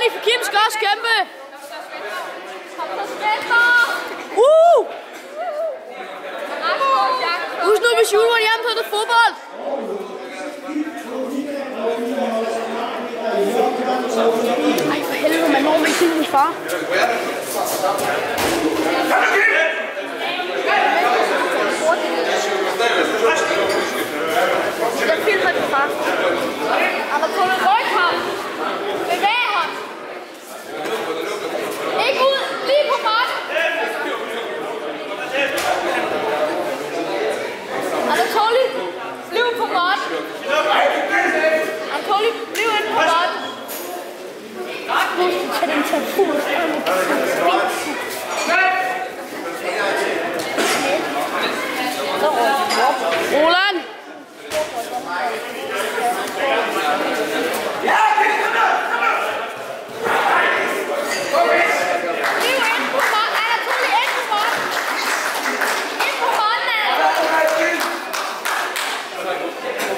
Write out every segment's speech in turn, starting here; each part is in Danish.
for Kim skal også kæmpe. Husk nu, hvis Julen var hjemme, så er det fodbold. Ej, for helvede, man når mig ikke min far. Jeg filmer din far. Han har fundet ryghånd. Bevæg ham. Ikke ud, lige på bolden. Anatoly, bliv på bolden. Anatoly, bliv inde på bolden. Nu skal den tage fuld. Roland!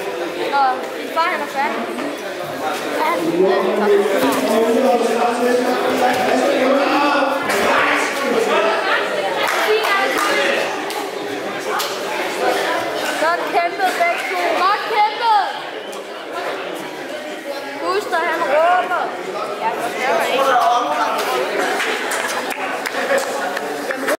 Far, han er færdig.